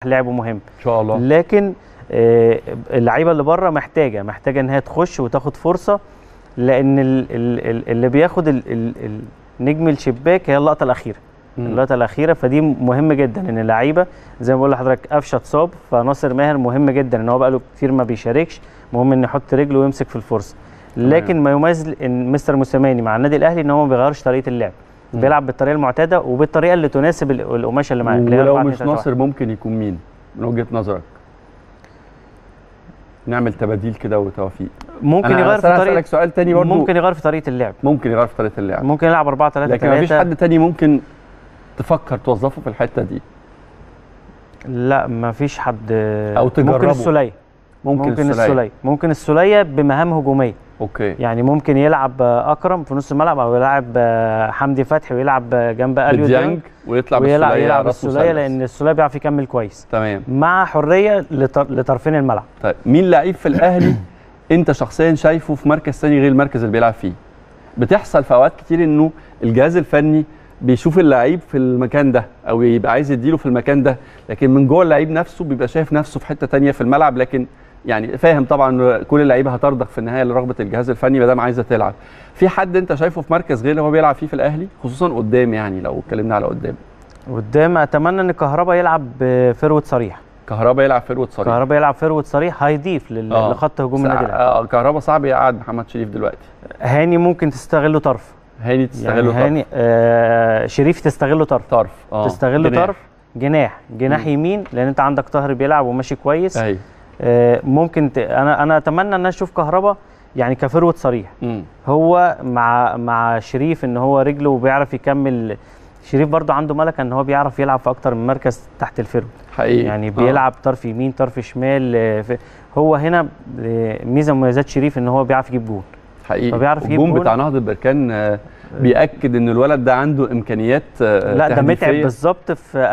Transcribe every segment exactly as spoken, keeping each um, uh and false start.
لعبه مهم ان شاء الله. لكن اللعيبه اللي بره محتاجه محتاجه ان هي تخش وتاخد فرصه، لان اللي بياخد نجم الشباك هي اللقطه الاخيره. اللقطه الاخيره فدي مهم جدا، ان اللعيبه زي ما بقول لحضرتك قفشه اتصاب، فناصر ماهر مهم جدا ان هو بقى له كتير ما بيشاركش، مهم ان يحط رجله ويمسك في الفرصه. لكن ما يميز ان مستر موسيماني مع النادي الاهلي ان هو ما بيغيرش طريقه اللعب، بيلعب بالطريقه المعتاده وبالطريقه اللي تناسب القماشه اللي معاه. ولو مش ناصر ممكن يكون مين من وجهه نظرك؟ نعمل تباديل كده وتوافيق. ممكن يغير في طريقه، اسالك سؤال تاني برضه، ممكن يغير في طريقه اللعب، ممكن يغير في طريقه اللعب، ممكن يلعب أربعة ثلاثة ثلاثة. لكن مفيش حد تاني ممكن تفكر توظفه في الحته دي؟ لا مفيش حد. او تجربه. ممكن السوليه، ممكن, ممكن السوليه ممكن السوليه بمهام هجوميه. اوكي. يعني ممكن يلعب اكرم في نص الملعب، او يلعب حمدي فتحي ويلعب جنب اليو ديانج ويطلع بالسوليه، يلعب السوليه لان السوليه بيعرف يكمل كويس. تمام. مع حريه لطرفين الملعب. طيب مين لعيب في الاهلي انت شخصيا شايفه في مركز ثاني غير المركز اللي بيلعب فيه؟ بتحصل في اوقات كتير انه الجهاز الفني بيشوف اللعيب في المكان ده او يبقى عايز يديله في المكان ده، لكن من جوه اللعيب نفسه بيبقى شايف نفسه في حته ثانيه في الملعب. لكن يعني فاهم طبعا كل اللعيبه هترضخ في النهايه لرغبه الجهاز الفني ما دام عايزه تلعب. في حد انت شايفه في مركز غير اللي هو بيلعب فيه في الاهلي خصوصا قدام؟ يعني لو اتكلمنا على قدام قدام اتمنى ان كهربا يلعب فروت صريح. كهربا يلعب فروت صريح. كهربا يلعب فروت صريح هيضيف لخط هجوم النادي الاهلي. اه كهربا صعب يقعد محمد شريف دلوقتي. هاني ممكن تستغله طرف. هاني تستغله يعني طرف. هاني آه شريف تستغله طرف. طرف اه تستغله جناح. طرف جناح جناح يمين، لان انت عندك طاهر بيلعب وماشي كويس. ايوه. آه ممكن ت... انا انا اتمنى ان اشوف كهربا يعني كفروت صريح. مم. هو مع مع شريف ان هو رجله وبيعرف يكمل. شريف برضه عنده ملكه ان هو بيعرف يلعب في اكتر من مركز تحت الفرود حقيقي. يعني بيلعب آه. طرف يمين طرف شمال. هو هنا ميزه مميزات شريف ان هو بيعرف يجيب جول حقيقي. فبيعرف يجيب الجول بتاع نهضه بركان بيأكد ان الولد ده عنده امكانيات لا ده متعب بالظبط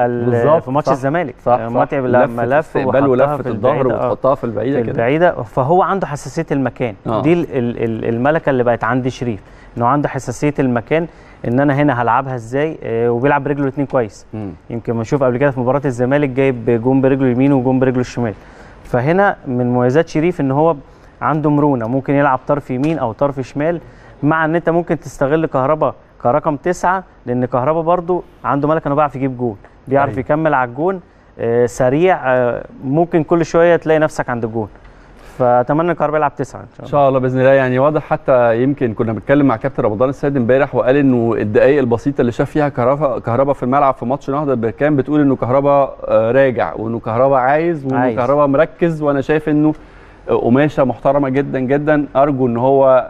في في ماتش الزمالك. متعب لما لف ولفه الظهر وتحطها في البعيده كده البعيده، فهو عنده حساسيه المكان. آه. دي الملكه اللي بقت عند شريف، انه عنده حساسيه المكان، ان انا هنا هلعبها ازاي. وبيلعب برجله الاثنين كويس. م. يمكن بنشوف قبل كده في مباراه الزمالك جايب جون برجله اليمين وجون برجله الشمال. فهنا من مميزات شريف ان هو عنده مرونه، ممكن يلعب طرف يمين او طرف شمال، مع ان انت ممكن تستغل كهربا كرقم تسعه، لان كهربا برضو عنده ملكه انه بيعرف يجيب جون، بيعرف أيوه. يكمل على الجون آه سريع. آه ممكن كل شويه تلاقي نفسك عند الجون. فاتمنى كهربا يلعب تسعه ان شاء الله. ان شاء الله باذن الله. يعني واضح، حتى يمكن كنا بنتكلم مع كابتن رمضان السيد امبارح وقال انه الدقائق البسيطه اللي شاف فيها كهربا كهربا في الملعب في ماتش نهضه بركان بتقول انه كهربا راجع، وانه كهربا عايز، وانه كهربا مركز. وانا شايف انه قماشه محترمه جدا جدا. ارجو ان هو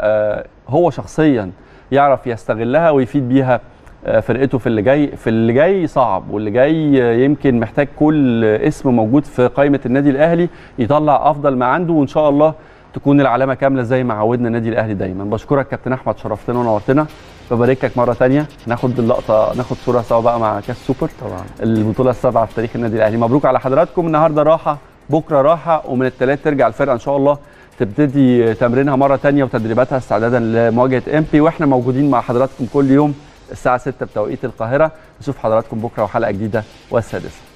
هو شخصيا يعرف يستغلها ويفيد بيها فرقته في اللي جاي. في اللي جاي صعب، واللي جاي يمكن محتاج كل اسم موجود في قائمه النادي الاهلي يطلع افضل ما عنده، وان شاء الله تكون العلامه كامله زي ما عودنا النادي الاهلي دايما. بشكرك كابتن احمد، شرفتنا ونورتنا. ببارك لك مره ثانيه. ناخد اللقطه، ناخد صوره سوا بقى مع كاس سوبر طبعا البطوله السابعه في تاريخ النادي الاهلي. مبروك على حضراتكم. النهارده راحه، بكره راحه، ومن الثلاث ترجع الفرقه ان شاء الله تبتدي تمرينها مره ثانيه وتدريباتها استعدادا لمواجهه امبي. واحنا موجودين مع حضراتكم كل يوم الساعه ستة بتوقيت القاهره. نشوف حضراتكم بكره وحلقه جديده والسادسه.